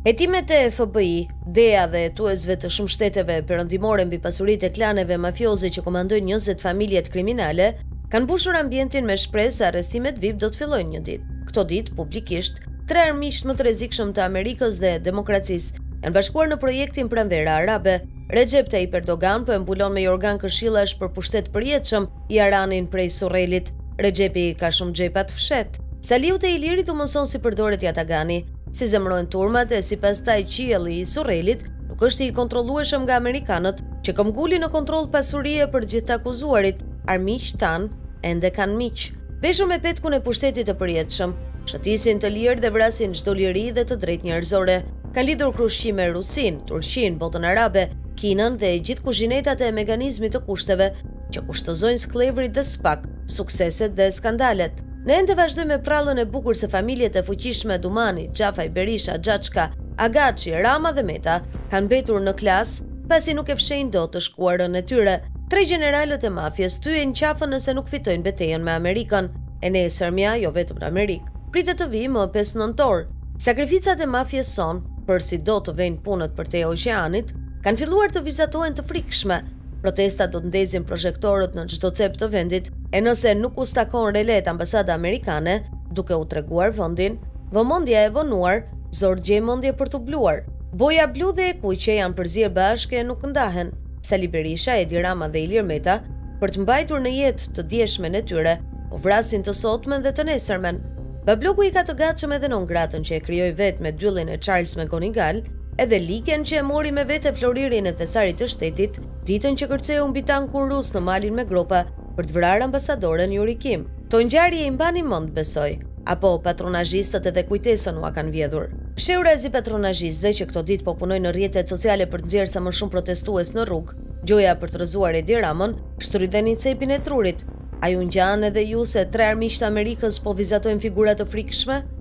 Hetimet e FBI, DEA dhe tuesve të shumë shteteve perëndimore mbi pasuritë e klaneve mafioze që komandojnë 20 familjet kriminale, kanë mbushur ambientin me shpresë se arrestimet VIP do të fillojnë një ditë. Këto ditë, publikisht, 3 armiqt më të rrezikshëm të Amerikës dhe demokracisë janë bashkuar në projektin Pranvera Arabe. Recep Tayyip Erdogan po e mbulon me jorgan këshillash për pushtet përjetshëm i Aranin prej Surrelit. Recepi ka shumë xhepa të fshehtë. Saliut e Ilirit u mëson si përdoret Yatagani, si zemrojnë turmat e si pastaj qielli i Surrelit nuk është i kontrollueshëm nga amerikanët që këmbgulin në kontroll pasurie për gjithë të akuzuarit. Armiq tan ende kanë miq. Veshur me petkun e pushtetit të përjetshëm, shëtisin të lirë dhe vrasin çdo liri dhe të drejtë njerëzore. Kanë lidhur krushqime Rusin, Turqin, botën arabe, Kinën dhe gjithë kuzhinetat e mekanizmit të kushteve që kushtozojnë sklevrit dhe spak, sukseset dhe skandalet. Ne ende vazhdojmë me prallën e bukur se familjet e fuqishme Dumani, Xhafaj, Berisha, Xhaçka, Agaçi, Rama dhe Meta kanë mbetur në klas pasi nuk e fshehin dot të shkuarën e tyre. 3 generalët e mafjes thyen qafën nëse nuk fitojnë betejën me Amerikën. E ne sërmja jo vetëm në Amerikë. Pritet të vijë më 5 nëntor. Sakrificat e mafjes son, për si do të vejnë punët për te oqeanit, kanë filluar të vizatohen të frikshme. Protestat do të ndezin projektorët në çdo cep të vendit, e nëse nuk u stakon relet ambasada amerikane, duke u treguar vendin, vëmendja e vonuar, zor gjejmendje për të bluar. Boja blu dhe e kuqe janë përzier bashkë e nuk ndahen. Sali Berisha, Edi Rama dhe Ilir Meta, për të mbajtur në jetë të djeshmen e tyre, po vrasin të sotmen dhe të nesërmen. Babloku i ka të gatshëm edhe non gratën që e krijoi vetë me dyllin e Charles McGonigal, edhe liken që e mori me vete Floririn e thesarit të shtetit, ditën që kërceu mbi tankun rus në malin me gropa për të vrarë ambasadoren Yuri Kim. To ngjarje i mbani mend besoj, apo patronazhistët edhe kujtesën ua kanë vjedhur. Psheurazi patronazhistëve që këto ditë po punojnë në rrjetet sociale për të nxjerrë sa më shumë protestues në rrugë, gjoja për të rrëzuar Edi Ramën, shtrydheni cepin e trurit. A ju ngjan edhe ju se 3 armiq të Amerikës po vizatojnë figura të frikshme?